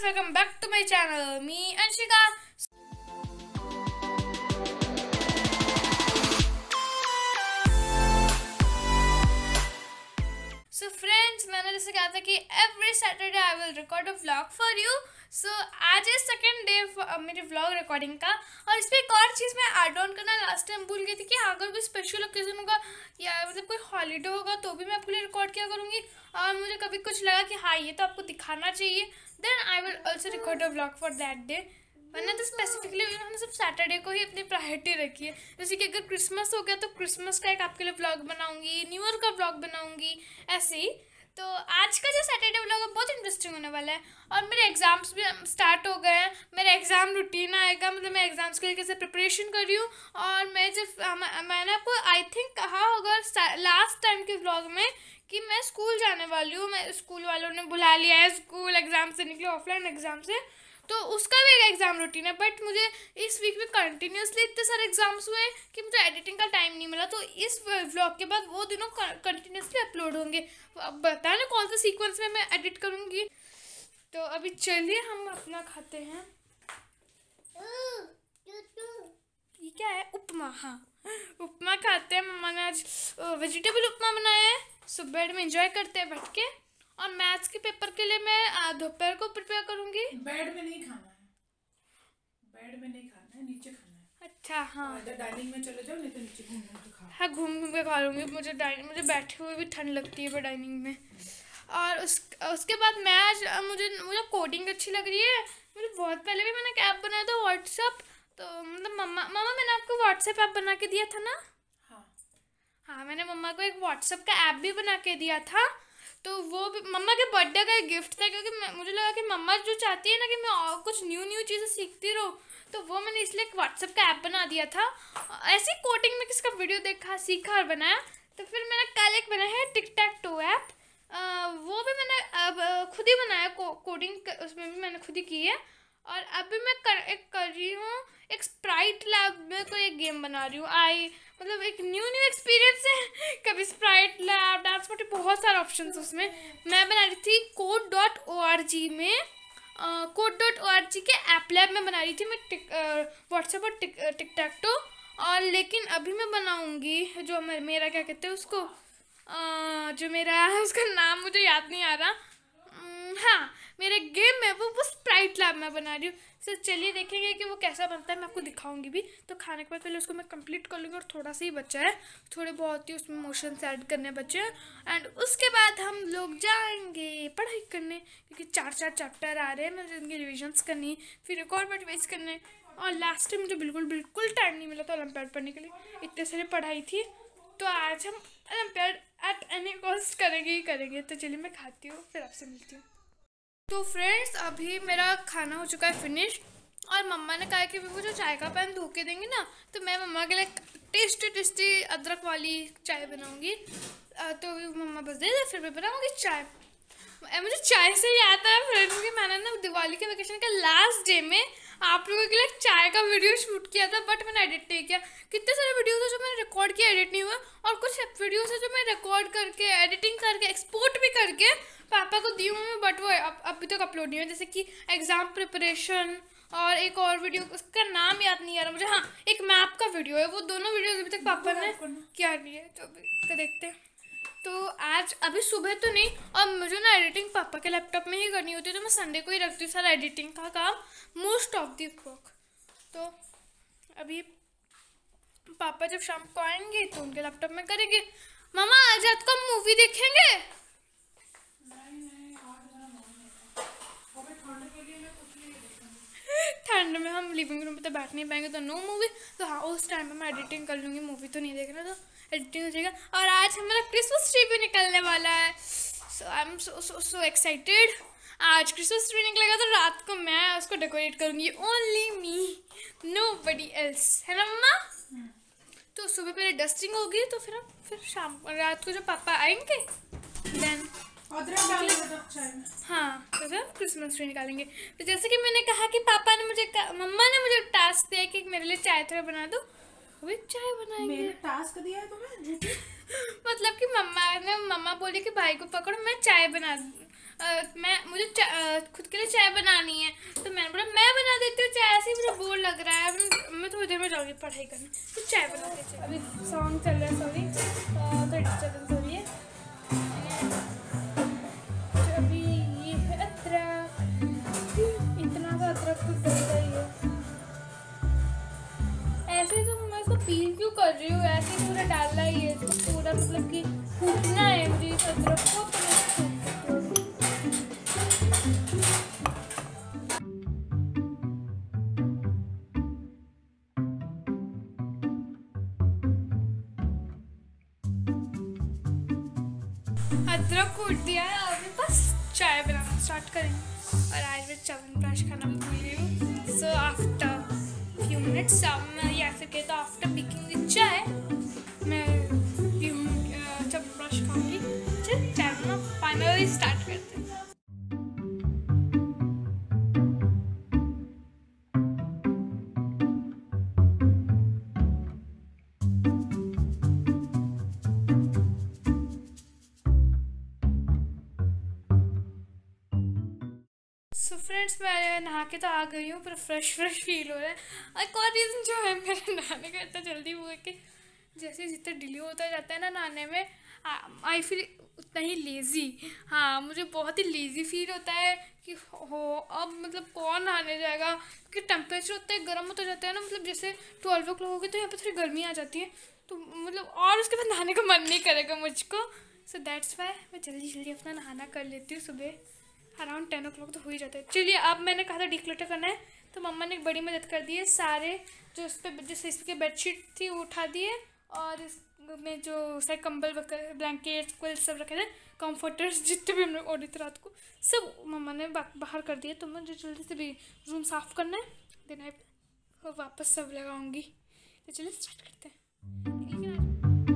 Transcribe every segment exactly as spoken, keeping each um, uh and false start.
welcome back to my channel. Me Anshika. So friends, मैंने जैसे कहा था कि every Saturday I will record a vlog for you. So आज है सेकेंड डे मेरे व्लॉग रिकॉर्डिंग का। और इस पर एक और चीज़ मैं ऐड ऑन करना लास्ट टाइम भूल गई थी कि अगर कोई स्पेशल ओकेजन होगा या मतलब कोई हॉलीडे होगा तो भी मैं आपके लिए रिकॉर्ड किया करूँगी। और मुझे कभी कुछ लगा कि हाँ ये तो आपको दिखाना चाहिए, then I will also record a vlog for that day. वरना तो स्पेसिफिकली हमने सब सैटरडे को ही अपनी प्रायोरिटी रखी है। जैसे कि अगर क्रिसमस हो गया तो क्रिसमस का एक आपके लिए व्लॉग बनाऊंगी, न्यू ईयर का व्लॉग बनाऊंगी, ऐसे ही। तो आज का जो सैटरडे व्लॉग है बहुत इंटरेस्टिंग होने वाला है। और मेरे एग्ज़ाम्स भी स्टार्ट हो गए हैं, मेरा एग्ज़ाम रूटीन आएगा, मतलब मैं एग्ज़ाम्स के लिए कैसे प्रिपरेशन कर रही हूँ। और मैं जब मैंने आपको आई थिंक कहा होगा लास्ट टाइम के व्लॉग में कि मैं स्कूल जाने वाली हूँ, मैं स्कूल वालों ने बुला लिया है स्कूल एग्ज़ाम से निकले, ऑफलाइन एग्ज़ाम से, तो उसका भी एक एग्ज़ाम रूटीन है। बट मुझे इस वीक में कंटिन्यूसली इतने सारे एग्ज़ाम्स हुए कि मुझे एडिटिंग का टाइम नहीं मिला। तो इस व्लॉग के बाद वो दिनों कंटिन्यूसली अपलोड होंगे। अब बता ना कौन सा सीक्वेंस में मैं एडिट करूँगी। तो अभी चलिए हम अपना खाते हैं। ये क्या है? उपमा। हाँ, उपमा खाते हैं। मम्मा ने आज वेजिटेबल उपमा बनाया है। सो बेड में एंजॉय करते हैं बैठ के। और मैथ्स के पेपर के लिए मैं दोपहर को प्रिपेयर करूंगी। बेड में नहीं खाना है, बेड में नहीं खाना है, नीचे खाना है। अच्छा हाँ, इधर डाइनिंग में चले जाओ, नहीं तो नीचे घूम घूम के खाओ। हाँ घूम घूम के खा लूँगी। मुझे डाइनिंग मुझे बैठे हुए भी ठंड लगती है डाइनिंग में। और उस उसके बाद मैं आज मुझे मुझे कोडिंग अच्छी लग रही है। मुझे बहुत पहले भी मैंने एक ऐप बनाया था व्हाट्सएप, तो मतलब मम्मा मम्मा मैंने आपको व्हाट्सएप ऐप बना के दिया था ना? हाँ हाँ, मैंने मम्मा को एक व्हाट्सएप का ऐप भी बना के दिया था। तो वो भी मम्मा के बर्थडे का एक गिफ्ट था, क्योंकि मुझे लगा कि मम्मा जो चाहती है ना कि मैं और कुछ न्यू न्यू चीज़ें सीखती रहूँ, तो वो मैंने इसलिए एक व्हाट्सएप का ऐप बना दिया था। ऐसी कोडिंग में किसका वीडियो देखा, सीखा और बनाया। तो फिर मैंने कल एक बनाया है टिक टैक टू ऐप, वो भी मैंने अब खुद ही बनाया। को, कोडिंग उसमें भी मैंने खुद ही की है। और अभी मैं कर एक कर रही हूँ एक स्प्राइट लैब में कोई एक गेम बना रही हूँ। आई मतलब एक न्यू न्यू एक्सपीरियंस है। कभी स्प्राइट लैब, डांस पार्टी, बहुत सारे ऑप्शन उसमें। मैं बना रही थी code dot O R G में, code dot O R G के ऐप लैब में बना रही थी मैं टिक व्हाट्सएप और टिक टिक टैक टो। और लेकिन अभी मैं बनाऊँगी जो मेरा क्या कहते हैं उसको, uh, जो मेरा उसका नाम मुझे याद नहीं आ रहा। हाँ, मेरे गेम में वो वो स्प्राइट लैब में बना रही हूँ। सर चलिए देखेंगे कि वो कैसा बनता है, मैं आपको दिखाऊंगी भी। तो खाने के बाद पहले उसको मैं कंप्लीट कर लूँगी। और थोड़ा सा ही बचा है, थोड़े बहुत ही उसमें मोशंस ऐड करने बचे हैं। एंड उसके बाद हम लोग जाएंगे पढ़ाई करने, क्योंकि चार चार चैप्टर आ रहे हैं, मुझे उनकी रिविजन्स करनी, फिर एक और बैठ वेस्ट करने। और लास्ट टाइम मुझे बिल्कुल बिल्कुल टाइम नहीं मिला था ओलंपियाड पढ़ने के लिए, इतने सारी पढ़ाई थी। तो आज हम ओलंपियाड एट एनी कॉस्ट करेंगे ही करेंगे। तो चलिए मैं खाती हूँ, फिर आपसे मिलती हूँ। तो फ्रेंड्स अभी मेरा खाना हो चुका है फिनिश। और मम्मा ने कहा कि वो जो चाय का पैन धो के देंगे ना, तो मैं मम्मा के लिए टेस्टी टेस्टी अदरक वाली चाय बनाऊंगी। तो मम्मा बस दे दे, फिर मैं बनाऊंगी चाय। मुझे चाय से याद आया फ्रेंड्स कि मैंने ना दिवाली के वेकेशन के लास्ट डे में आप लोगों के लिए चाय का वीडियो शूट किया था, बट मैंने एडिट नहीं किया। कितने सारे वीडियोस है जो मैंने रिकॉर्ड किया, एडिट नहीं हुआ। और कुछ वीडियोस है जो मैं रिकॉर्ड करके, एडिटिंग करके, एक्सपोर्ट भी करके पापा को दी हूँ मैं, बट वो अभी तक अपलोड नहीं हुआ। जैसे कि एग्ज़ाम प्रिपरेशन और एक और वीडियो, उसका नाम याद नहीं आ रहा मुझे। हाँ, एक मैप का वीडियो है। वो दोनों वीडियो अभी तक पापा ने किया नहीं है, तो अभी देखते हैं। तो आज अभी सुबह तो नहीं, और मुझे ना एडिटिंग पापा के लैपटॉप में ही करनी होती है, तो मैं संडे को ही रखती हूँ सारा एडिटिंग का काम, मोस्ट ऑफ दी वर्क। तो अभी पापा जब शाम को आएंगे तो उनके लैपटॉप में करेंगे। मामा आज रात को हम मूवी देखेंगे? ठंड में हम लिविंग रूम पे तो बैठ नहीं पाएंगे, तो नो मूवी। तो हाँ, उस टाइम पे मैं एडिटिंग कर लूँगी, मूवी तो नहीं देखना, तो एडिटिंग हो जाएगा। और आज हमारा क्रिसमस ट्री भी निकलने वाला है। So I am so so so excited. आज क्रिसमस ट्री निकलेगा तो रात को मैं उसको डेकोरेट करूँगी, ओनली मी, नोबडी एल्स, है ना मम्मा? तो सुबह पहले डस्टिंग होगी, तो फिर हम फिर शाम रात को जब पापा आएंगे देन हाँ तो फिर क्रिसमस ट्री निकालेंगे। तो जैसे कि मैंने कहा कि पापा ने मुझे मम्मा ने मुझे टास्क दिया कि मेरे लिए चाय थोड़ा बना दो, वो चाय बनाएंगे। मैंने टास्क दिया है तुम्हें? मतलब कि मम्मा ने मम्मा बोली कि भाई को पकड़ो मैं चाय बना अ, मैं मुझे चा, अ, खुद के लिए चाय बनानी है, तो मैंने बोला मैं बना देती हूँ चाय, ऐसे ही मुझे बोर लग रहा है। अब मैं थोड़ी देर में जाऊँगी पढ़ाई करने, तो चाय बना देती हूँ। अभी सॉन्ग चल रहा है, सॉरी तो डिस्टर्बेंस हो रही है। तो अभी ये है अदरक, इतना सा अदरक तो डलता ही है। ऐसे तो मैं इसको पील क्यों कर रही हूँ, ऐसे ही पूरा डालना ही है इसको, पूरा मतलब कि कूटना है मुझे इस अदरक को, तो मैं इसको कूट देती हूँ। अदरक कूट दिया है, अब बस चाय बनाना स्टार्ट करेंगे। और आज मैं च्यवनप्राश खाना भी भूल गई हूँ। सो आफ्टर फ्यू मिनट्स या फिर कहते आफ्टर मेकिंग द चाय मैं च्यवनप्राश खाऊंगी। चल चाय बनाना फाइनली स्टार्ट करते हैं। सो फ्रेंड्स मैं नहा के तो आ गई हूँ, पर फ्रेश फ्रेश फील हो रहा है। एक और रीज़न जो है मेरे नहाने का इतना जल्दी वो है कि जैसे जितना डिले होता जाता है ना नहाने में, आई फील उतना ही लेज़ी। हाँ, मुझे बहुत ही लेज़ी फील होता है कि हो अब मतलब कौन नहाने जाएगा, क्योंकि टेम्परेचर उतना ही गर्म होता जाता है ना, मतलब जैसे ट्वेल्व ओ क्लॉक होगी तो यहाँ पे थोड़ी गर्मी आ जाती है, तो मतलब और उसके बाद नहाने का मन नहीं करेगा मुझको। सो दैट्स वाई मैं जल्दी जल्दी अपना नहाना कर लेती हूँ। सुबह अराउंड टेन ओ क्लॉक तो हो ही जाता है। चलिए अब मैंने कहा था डिक्लटर करना है, तो मम्मा ने एक बड़ी मदद कर दी है। सारे जो उस पर जैसे इस पर बेडशीट थी वो उठा दिए, और इसमें जो सारे कंबल वगैरह ब्लैंकेट क्विल सब रखे थे, कंफर्टर्स जितने भी हमने ओढ़ी थे रात को, सब मम्मा ने बाहर कर दिए। तो मुझे जल्दी से भी रूम साफ़ करना है, देन आई वापस सब लगाऊंगी। तो चलिए स्टार्ट करते हैं। लेकिन आज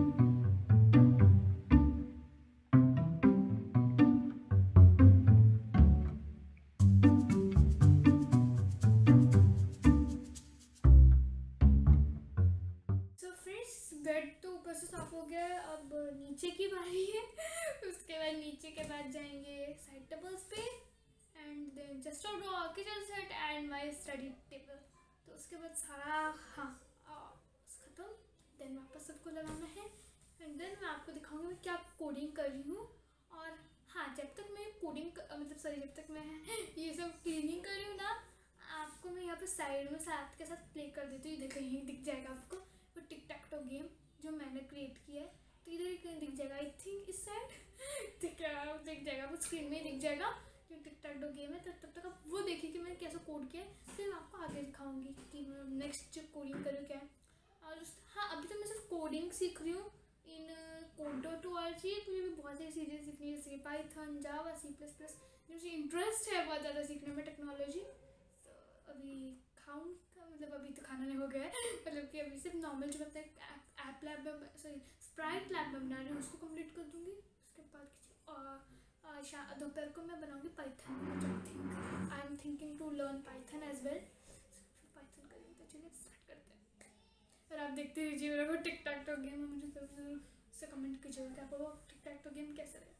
बेड तो ऊपर से साफ हो गया है, अब नीचे की बारी है। उसके बाद नीचे के बाद जाएंगे साइड टेबल्स पे, and then just off draw kitchen set and my study table. तो उसके बाद सारा हाँ खत्म, देन वापस सबको लगाना है, एंड देन मैं आपको दिखाऊंगी मैं क्या कोडिंग कर रही हूँ। और हाँ, जब तक मैं कोडिंग मतलब सॉरी जब तक मैं ये सब क्लीनिंग कर रही हूँ ना, आपको मैं यहाँ पे साइड में साथ के साथ प्ले कर देती हूँ। देखो यहीं दिख जाएगा आपको वो टिक टैक टो गेम जो मैंने क्रिएट किया है, तो इधर ही कहीं दिख जाएगा, आई थिंक इस साइड दिख दिख जाएगा, वो स्क्रीन में ही दिख जाएगा जो टिक टैक टो गेम है। तो तब तक आप वो देखिए कि मैंने कैसे कोड किया है, फिर मैं आपको आगे दिखाऊंगी कि मैं नेक्स्ट जो कोडिंग करूँ क्या है। और हाँ, अभी तो मैं सिर्फ कोडिंग सीख रही हूँ in code dot O R G, मुझे भी बहुत सारी चीज़ें सीखनी है, जैसे Python, Java, C plus plus, मुझे इंटरेस्ट है बहुत ज़्यादा सीखने में टेक्नोलॉजी। तो अभी खाऊँ मतलब अभी तो खाना नहीं हो गया है, मतलब कि अभी सिर्फ नॉर्मल जो मैं अपने ऐप लैब में सॉरी स्प्राइट लैब में बना रही हूँ उसको कंप्लीट कर दूँगी। उसके बाद किसी दोपहर को मैं बनाऊँगी Python, I think I am thinking to learn Python as well, फिर पाइथन करेंगे। तो चलिए स्टार्ट करते हैं, और आप देखते रहिए मेरा वो टिक टैक टो गेम है। मुझे जरूर से कमेंट कीजिएगा कि आपको वो टिक टैक टो गेम कैसा लगा।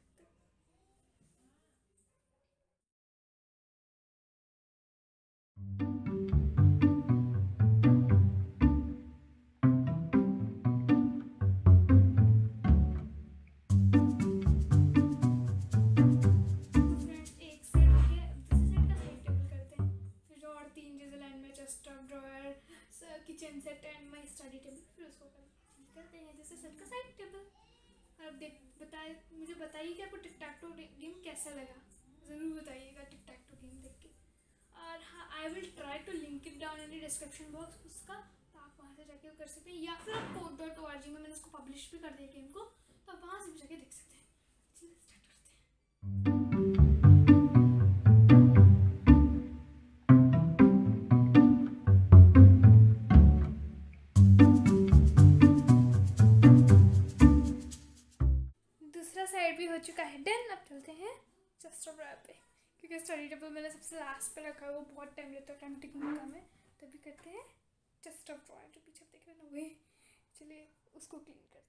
Kitchen set and my study table, फिर उसको करते हैं जैसे सेट का साइड टेबल। अब देख बताए मुझे बताइए कि आपको टिक टैक टो गेम कैसा लगा, ज़रूर बताइएगा टिक टैक टो गेम देख के। और हाँ, I will try to link it down in the description box उसका, तो आप वहाँ से जाके कर सकते हैं, या फिर आप code dot O R G में मैंने उसको पब्लिश भी कर दिया गेम को, तो आप वहाँ से भी जाके देख सकते हैं। चलिए स्टार्ट करते हैं। साइड भी हो चुका है डन। अब चलते हैं जस्ट ऑफ ड्रॉ पे, क्योंकि स्टडी टेबल मैंने सबसे लास्ट पे रखा है, वो बहुत टाइम लेता है, टाइम टेकिंग काम है। तभी करते हैं जस्ट ऑफ ड्रॉ, जो पीछे देख रहे हैं ना वही। चलिए उसको क्लीन करते हैं।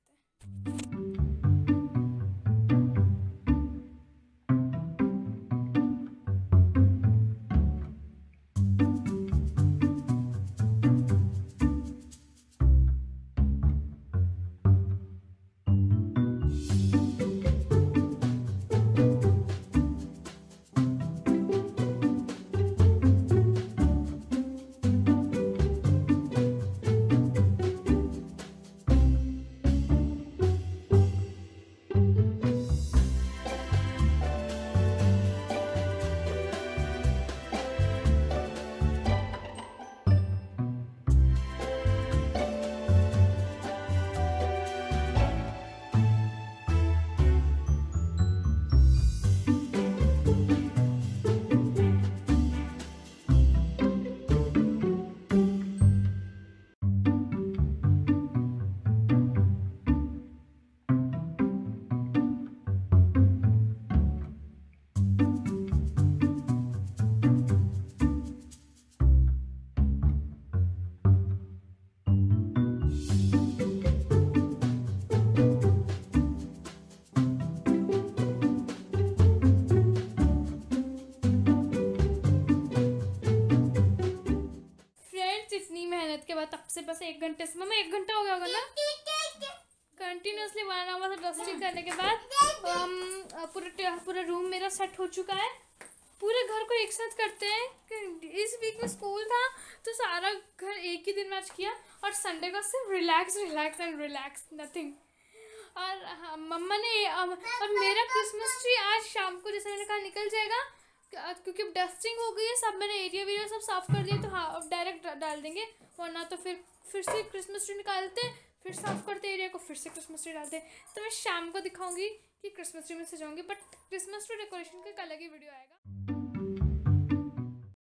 बस एक घंटे से, मम्मा एक घंटा हो गया होगा ना कंटिन्यूसली वन आवर से डस्टिंग करने के बाद um, पूरा पूरा रूम मेरा सेट हो चुका है। पूरे घर को एक साथ करते हैं। इस वीक में स्कूल था तो सारा घर एक ही दिन में आज किया, और संडे को सिर्फ relax relax and relax, nothing. और हाँ, मम्मा ने और मेरा क्रिसमस ट्री आज शाम को जैसे मैंने कहा निकल जाएगा, क्योंकि डस्टिंग हो गई है सब, मैंने एरिया वेरिया सब साफ कर दिया, तो हाँ अब डायरेक्ट डाल देंगे, वरना तो फिर फिर से क्रिसमस ट्री निकालते, फिर साफ करते एरिया को, फिर से क्रिसमस ट्री डालते। तो मैं शाम को दिखाऊंगी कि क्रिसमस ट्री में सजाऊंगी, बट क्रिसमस ट्री डेकोरेशन का एक अलग ही वीडियो आएगा।